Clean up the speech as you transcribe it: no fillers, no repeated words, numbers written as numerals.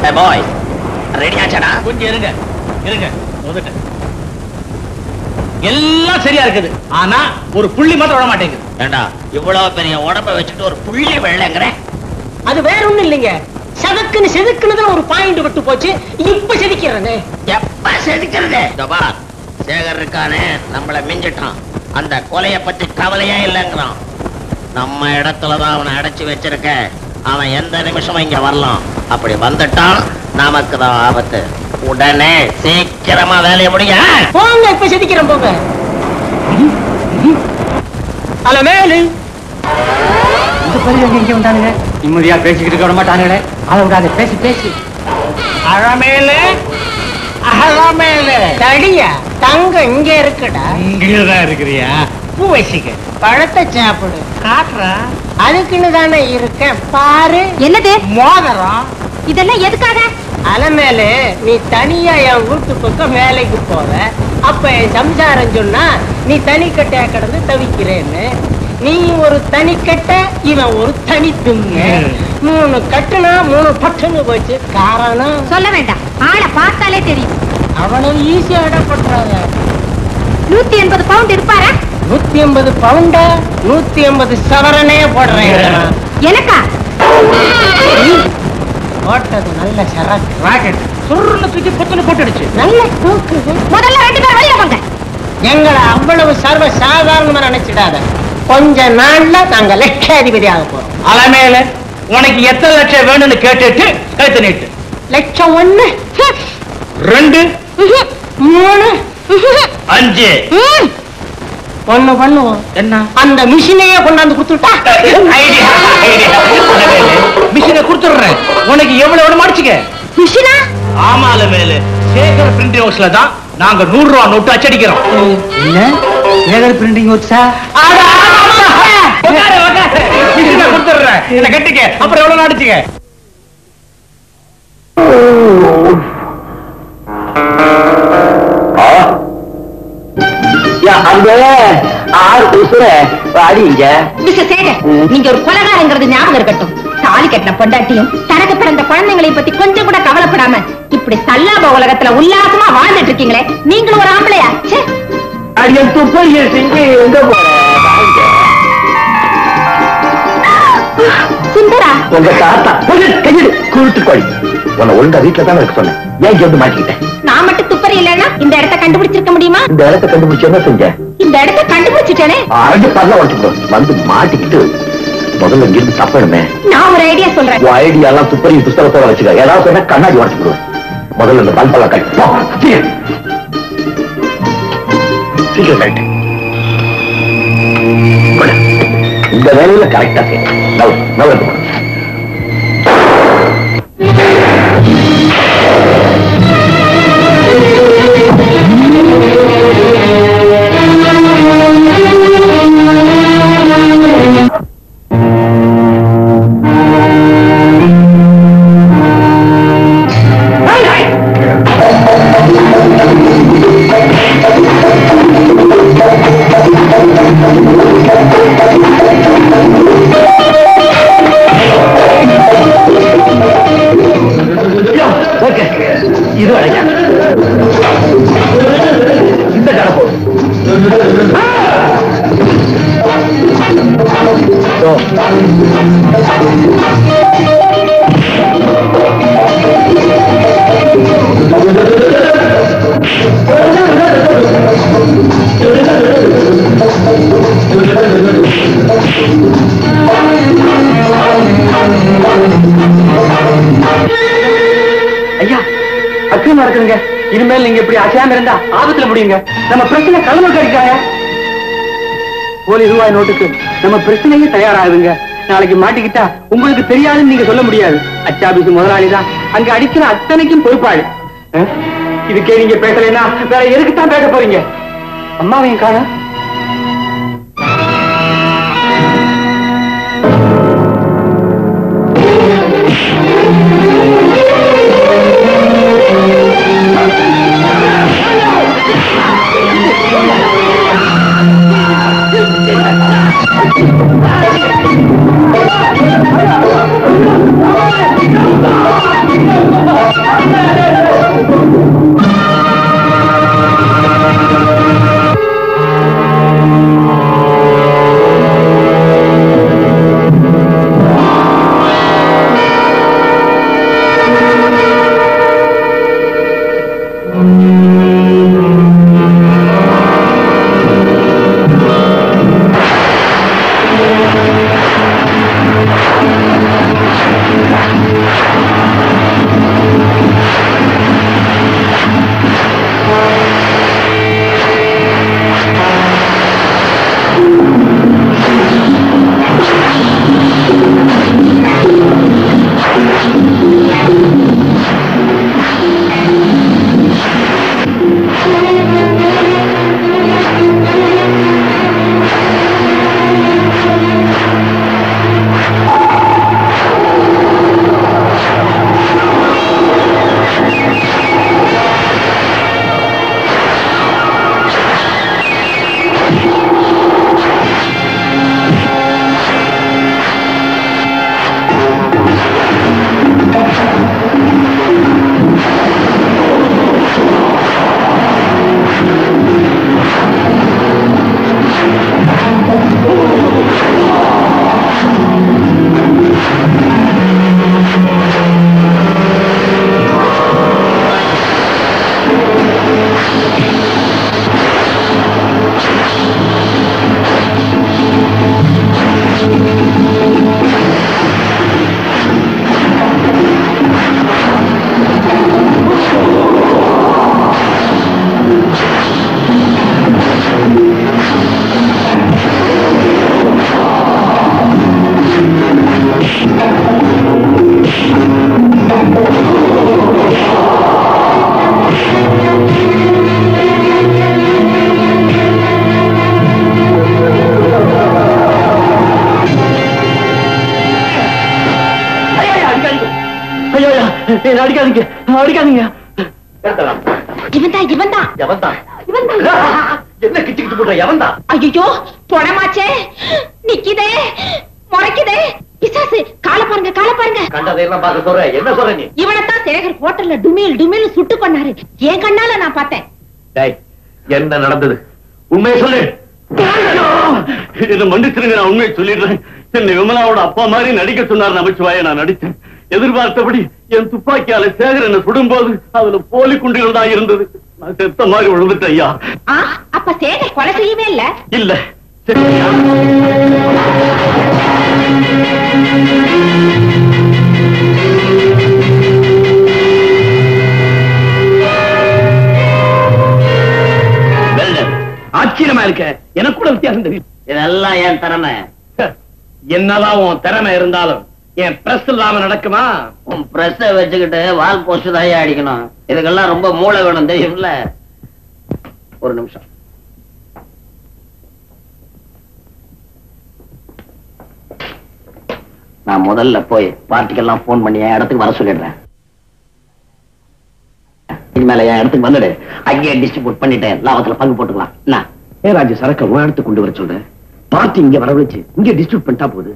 பாய் ready ஆச்சாடா? கொஞ்சம் இருங்க இருங்க, எல்லாம் சரியா இருக்குது. ஆனா ஒரு புள்ளி மாத்திரம் விட மாட்டேங்குது. ஏண்டா இவ்வளவு பெரிய உடம்ப வச்சுட்டு ஒரு புள்ளி வெள்ளங்கிற? அது வேற ஒண்ணும் இல்லைங்க, செதுக்குன்னு ஒரு பாயிண்ட் விட்டு போச்சு. இப்ப செதுக்கிறது. எப்ப செதுக்கிறது? சேகர் இருக்கானே, நம்மள மிஞ்சிட்டான். அந்த கொலைய பத்தி கவலையே இல்லைங்கிறான். நம்ம இடத்துலதான் அவனை அடைச்சு வச்சிருக்க. அவன் எந்த நிமிஷமும் இங்க வரலாம். அப்படி வந்துட்டான் நமக்கு தான் ஆபத்து. உடனே சீக்கிரமா வேலையை முடிய போங்க. இப்ப செதுக்கிறேன் போங்க. அலமேலு இங்க வந்தானுங்க. நிம்மதியா பேசிக்கிட்டு விட மாட்டானுங்களே. அதை விடாத, பேசி பேசி. அலமேலு அலமேலு தடியா தங்க இங்க இருக்குடா. இங்கதான் இருக்கிறியா? பூ வசிக்க பழத்தை சாப்பிடு. காட்டுறா அதுக்குன்னு தானே இருக்கேன் பாரு. என்னது மோதிரம்? இதெல்லாம் எதுக்காக? அலமேலு நீ தனியா என் வீட்டு பக்கம் வேலைக்கு போற. அப்ப என் சம்சாரம் சொன்னா நீ தனிக்கட்டையா கிடந்து தவிக்கிறேன்னு. நீ ஒரு தனிக்கட்ட, இவன் ஒரு தனி துங்க. 3 கட்டுனா 3 பட்டுன்னு போச்சு. காரணம் சொல்ல வேண்டாம், ஆளை பார்த்தாலே தெரியும். அவனும் ஈஸியா இடப்படுறாங்க. 180 பவுண்ட் இருப்பாரா? 180 பவுண்டா? 180 சவரனே போடுறேன். எனக்கா? போட்டது நல்ல சரக்கு. ராக்கெட் சுருன்னு தூக்கி புத்துன்னு போட்டுடுச்சு. நல்ல தூக்குது. முதல்ல 2 பேர் வெளியில வாங்க. எங்களை அவ்வளவு சர்வ சாதாரணமா நினைச்சிடாத. கொஞ்ச நாள்ல நாங்க லட்சாதிபதியாக போறோம். அலமேல உனக்கு எத்தனை லட்சம் வேணும்னு கேட்டுட்டு கழுத்து நீட்டு. லட்சம் 1, 2, 3, 5. ஒண்ணு பண்ணுவோம். என்ன? அந்த மிஷினையே கொண்டாந்து கொடுத்துட்டா. மிஷினை கொடுத்துடுறேன். உனக்கு எவ்வளவு மடிச்சுக்க. மிஷினா? ஆமா அலமேலு, சேகர் பிரிண்டிங் ஹவுஸ்ல தான் நாங்க 100 ரூபா நோட்டு அச்சடிக்கிறோம். என்ன சேகர் பிரிண்டிங் ஒர்க்ஸா? மிஷினை கொடுத்துடுறேன். என்ன கட்டிக்க. அப்புறம் எவ்வளவு அடிச்சுக்க. நீங்க ஒரு கொலகாரங்கிறது ஞாபகம் இருக்கட்டும். தாலி கட்டின பொண்டாட்டியும் தனக்கு பிறந்த குழந்தைங்களையும் பத்தி கொஞ்சம் கூட கவலைப்படாம இப்படி சல்லாப உலகத்துல உல்லாசமா வாழ்ந்துட்டு இருக்கீங்களே, நீங்களும் ஒரு ஆம்பளையா? சுந்தரா, உங்க தாத்தா கையெடு கூட்டுக்கோள். உன்னை ஒழுங்கா வீட்டுல தான் இருக்க சொன்னேன். ஏன் வந்து மாட்டிக்கிட்டேன்? நான் மட்டும் துப்பறி இல்லைன்னா இந்த இடத்தை கண்டுபிடிச்சிருக்க முடியுமா? இந்த இடத்தை கண்டுபிடிச்சு என்ன செஞ்ச? இந்த இடத்தை கண்டுபிடிச்சிட்டேனே. அரைஞ்சு பல்ல உடச்சுக்கணும். வந்து மாட்டிக்கிட்டு முதல்ல இங்கிருந்து தப்பணுமே. நான் ஒரு ஐடியா சொல்றேன். ஐடியா எல்லாம் துப்பறி புஸ்தகத்தோட வச்சுக்க. ஏதாவது சொன்னா கண்ணாடி உடச்சுக்கிடுவேன். முதல்ல இந்த பல்பெல்லாம் கட்டி சீக்கிரம் கட்டு. இந்த வேலையில கரெக்டா செய்யணும். இது அடையா இந்த கடப்போ ஐயா அக்கிரமம் நடக்குதுங்க. இனிமேல் நீங்க இப்படி அசையாம இருந்தா ஆபத்துல முடியுங்க. நம்ம பிரச்சனை கலந்து கிடைக்காங்க. ₹1 நோட்டுக்கு நம்ம பிரச்சனையே தயாராகுதுங்க. நாளைக்கு மாட்டிக்கிட்டா உங்களுக்கு தெரியாதுன்னு நீங்க சொல்ல முடியாது. அச்சாபீஸ் முதலாளி தான் அங்க அடிக்கிற அத்தனைக்கும் பொறுப்பாளி. இதுக்கே நீங்க பேசலைன்னா வேற எதுக்குத்தான் பேச போறீங்க? அம்மாவையும் காண Oh, அடிக்காதீங்க அடிக்காதீங்க. இவன்தான் என்ன கிச்சுக்கிட்டு போடுற எவன்தான்? ஐயோ பொணமாச்சே, நிக்குதே முறைக்குதே. பிசாசு, கால பாருங்க கால பாருங்க. கண்டதையெல்லாம் பார்க்க சொல்ற, என்ன சொல்ற நீ? இவனைத்தான் சேகர் ஹோட்டல்ல டுமில் டுமில் சுட்டு கொண்டாரு. என் கண்ணால நான் பார்த்தேன். என்ன நடந்தது? உண்மையை சொல்லு. என்ன மன்னிச்சிருங்க, நான் உண்மையை சொல்லிடுறேன். என்னை விமலாவோட அப்பா மாதிரி நடிக்க சொன்னார் நமச்சிவாய. நான் நடித்தேன். எதிர்பார்த்தபடி என் துப்பாக்கியால சேகர் என்ன சுடும்போது அதுல போலி குண்டுகள் தான் இருந்தது. நான் செத்த மாதிரி விழுந்துட்டேன் ஐயா. அப்ப சேகர் கொலை செய்யவே இல்ல? இல்ல. ஆச்சரியமா இருக்க. எனக்கு கூட வித்தியாசம் தெரியும். இதெல்லாம் என் திறமை. என்னதான் உன் திறமை இருந்தாலும் என் பிரஸ் இல்லாம நடக்குமா? உன் பிரஸ் வச்சுக்கிட்டு வால் போஸ்ட் தான் அடிக்கணும். இதுக்கெல்லாம் ரொம்ப மூளை வேணும் தெரியும்ல. ஒரு நிமிஷம். நான் முதல்ல போய் பார்ட்டிக்கெல்லாம் போன் பண்ணி என் இடத்துக்கு வர சொல்லிடுறேன். இனிமேல என் இடத்துக்கு வந்துடு. அங்கேயே டிஸ்ட்ரிபியூட் பண்ணிட்டு லாபத்துல பங்கு போட்டுக்கலாம். ராஜு சரக்க உன் இடத்துக்கு கொண்டு வர சொல்றேன். பார்ட்டி இங்க வரவழைச்சு இங்க டிஸ்ட்ரிபியூட் பண்ணிட்டா போகுது.